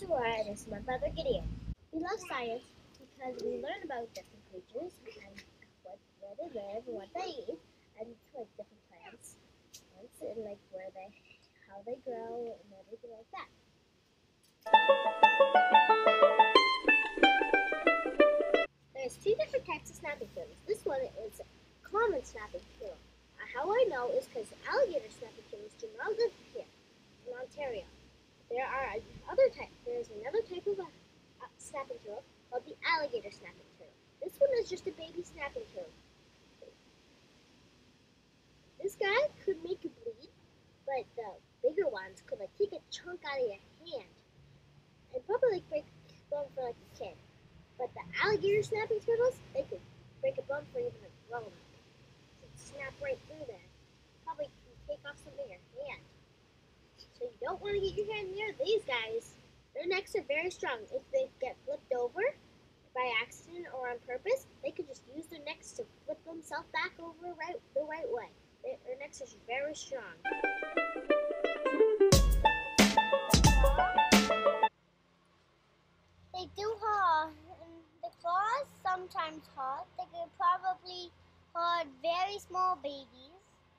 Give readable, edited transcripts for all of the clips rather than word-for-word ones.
Zora, and this is my brother Gideon. We love science because we learn about different creatures and where they live and what they eat, and like different plants, and like how they grow, and everything like that. There's two different types of snapping turtles. This one is a common snapping turtle. How I know is because alligator snapping turtles do not live here in Ontario. There's another type of snapping turtle called the alligator snapping turtle. This one is just a baby snapping turtle. This guy could make you bleed, but the bigger ones could like take a chunk out of your hand and probably like break a bone for like a kid. But the alligator snapping turtles, they could break a bone for even a grown up. Snap right through there. Probably can take off some of your hand. So you don't want to get your hand near these guys. Their necks are very strong. If they get flipped over by accident or on purpose, they could just use their necks to flip themselves back over the right way. Their necks are very strong. They do hurt. The claws sometimes hurt. They could probably hurt very small babies.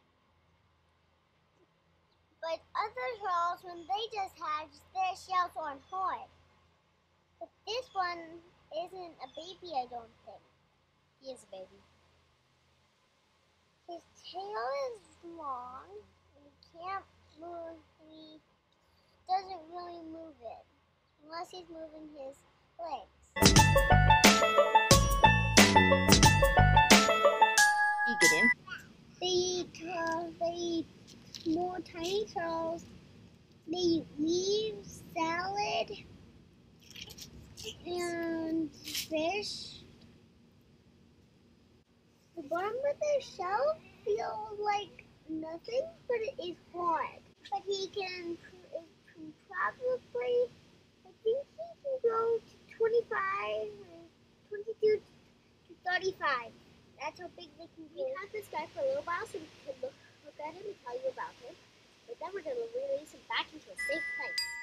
But other turtles, when they just hatch, their shells aren't hard. But this one isn't a baby, I don't think. He is a baby. His tail is long, and he can't move. He doesn't really move it, unless he's moving his legs. You get in? They eat more tiny turtles. They eat leaves, salad, and fish. The bottom of their shell feels like nothing, but it is hard. But he can probably, I think he can go to 25, 22 to 35. That's how big they can be. We had this guy for a little while so we could look at him and tell you about him. But then we're going to release him back into a safe place.